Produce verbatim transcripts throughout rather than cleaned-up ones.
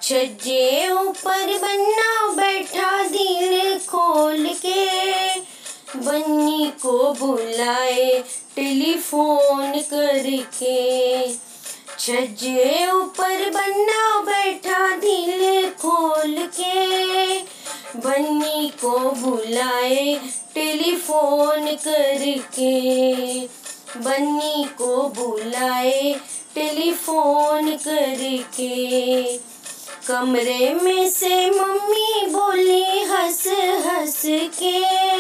छज्जे ऊपर बन्ना बैठा दिल खोल के, बन्नी को बुलाए टेलीफोन करके। छज्जे ऊपर बन्ना बैठा दिल खोल के, बन्नी को बुलाए टेलीफोन करके। बन्नी को बुलाए टेलीफोन करके। कमरे में से मम्मी बोली हंस हंस के,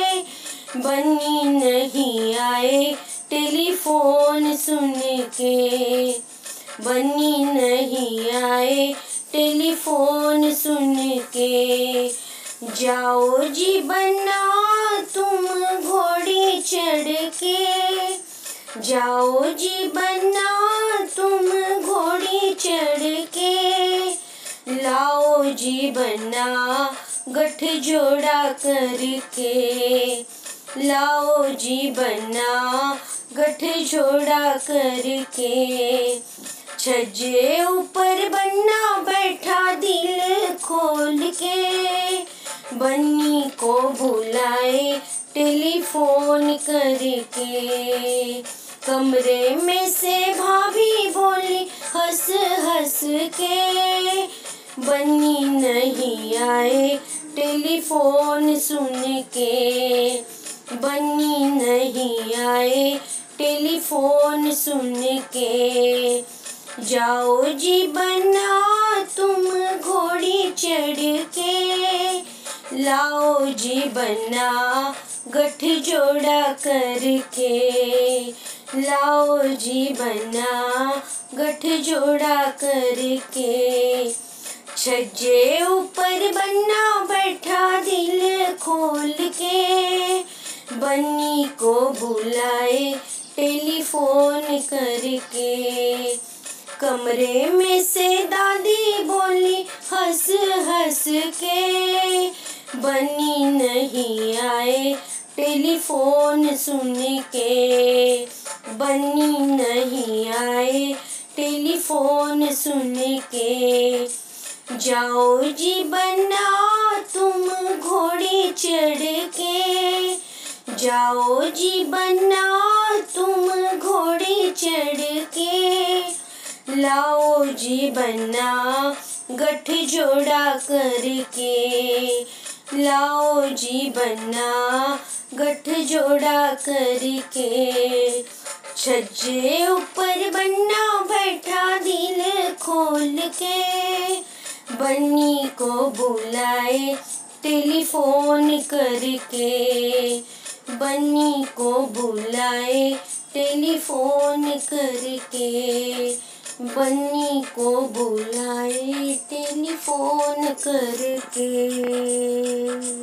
बन्नी नहीं आए टेलीफोन सुन के। बन्नी नहीं आए टेलीफोन सुन के। जाओ जी बन्ना तुम घोड़ी चढ़ के, जाओ जी बन्ना तुम घोड़ी चढ़ के। लाओ जी बन्ना गठजोड़ा करके, लाओ जी बन्ना गठजोड़ा करके। छज्जे ऊपर बन्ना बैठा दिल खोल के, बन्नी को बुलाए टेलीफोन करके। कमरे में से भाभी बोली हंस हंस के, बन्नी नहीं आए टेलीफोन सुन के। बन्नी नहीं आए टेलीफोन सुन के। जाओ जी बन्ना तुम घोड़ी चढ़ के, लाओ जी बन्ना गठजोड़ा करके। लाओ जी बन्ना गठजोड़ा करके। छज्जे ऊपर बन्ना बैठा दिल खोल के, बन्नी को बुलाए टेलीफोन करके। कमरे में से दादी बोली हंस हंस के, बन्नी नहीं आए टेलीफोन सुन के। बन्नी नहीं आए टेलीफोन सुन के। जाओ जी बन्ना तुम घोड़ी चढ़ के, जाओ जी बन्ना तुम घोड़ी चढ़ के। लाओ जी बन्ना गठजोड़ा करके, लाओ जी बन्ना गठजोड़ा करके। छज्जे ऊपर बन्ना बैठा दिल खोल के, बन्नी को बुलाए टेलीफोन करके। बन्नी को बुलाए टेलीफोन करके। बन्नी को बुलाए टेलीफोन करके।